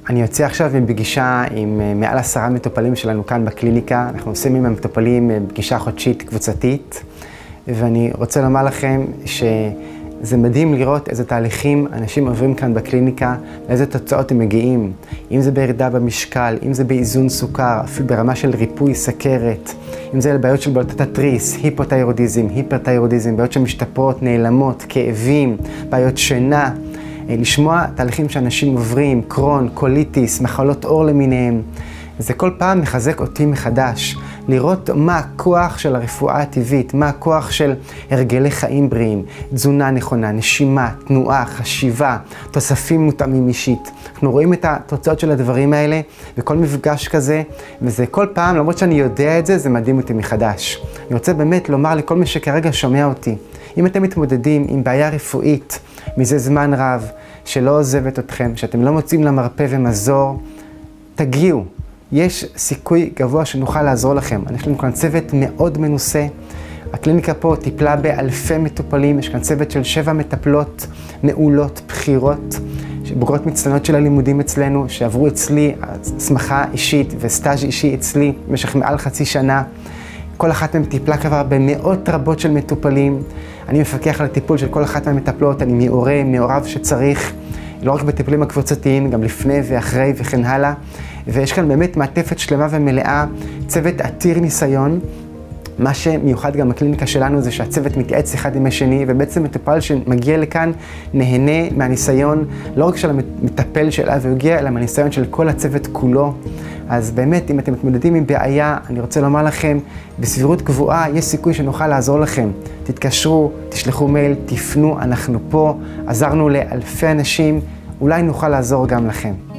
אני יוצא עכשיו בפגישה עם מעל 10 מטופלים שלנו כאן בקליניקה. אנחנו עושים עם המטופלים פגישה חודשית קבוצתית, ואני רוצה לומר לכם שזה מדהים לראות איזה תהליכים אנשים עוברים כאן בקליניקה, לאיזה תוצאות הם מגיעים. אם זה בירידה במשקל, אם זה באיזון סוכר, אפילו ברמה של ריפוי סכרת, אם זה לבעיות של בלוטת התריס, היפותיירודיזם, היפרתיירודיזם, בעיות שמשתפרות, נעלמות, כאבים, בעיות שינה. לשמוע תהליכים שאנשים עוברים, קרון, קוליטיס, מחלות עור למיניהם. זה כל פעם מחזק אותי מחדש, לראות מה הכוח של הרפואה הטבעית, מה הכוח של הרגלי חיים בריאים, תזונה נכונה, נשימה, תנועה, חשיבה, תוספים מותאמים אישית. אנחנו רואים את התוצאות של הדברים האלה בכל מפגש כזה, וזה כל פעם, למרות שאני יודע את זה, זה מדהים אותי מחדש. אני רוצה באמת לומר לכל מי שכרגע שומע אותי, אם אתם מתמודדים עם בעיה רפואית מזה זמן רב, שלא עוזבת אתכם, שאתם לא מוצאים לה מרפא ומזור, תגיעו. יש סיכוי גבוה שנוכל לעזור לכם. יש לנו כאן צוות מאוד מנוסה. הקליניקה פה טיפלה באלפי מטופלים. יש כאן צוות של 7 מטפלות מעולות, בחירות, בוגרות מצטיינות של הלימודים אצלנו, שעברו אצלי הסמכה אישית וסטאז' אישי אצלי במשך מעל חצי שנה. כל אחת מהם טיפלה כבר במאות רבות של מטופלים. אני מפקח על הטיפול של כל אחת מהמטפלות, אני מעורב שצריך, לא רק בטיפולים הקבוצתיים, גם לפני ואחרי וכן הלאה. ויש כאן באמת מעטפת שלמה ומלאה, צוות עתיר ניסיון. מה שמיוחד גם בקליניקה שלנו זה שהצוות מתייעץ אחד עם השני, ובעצם מטופל שמגיע לכאן נהנה מהניסיון, לא רק של המטפל שלה והגיע, אלא מהניסיון של כל הצוות כולו. אז באמת, אם אתם מתמודדים עם בעיה, אני רוצה לומר לכם, בסבירות גבוהה יש סיכוי שנוכל לעזור לכם. תתקשרו, תשלחו מייל, תפנו, אנחנו פה, עזרנו לאלפי אנשים, אולי נוכל לעזור גם לכם.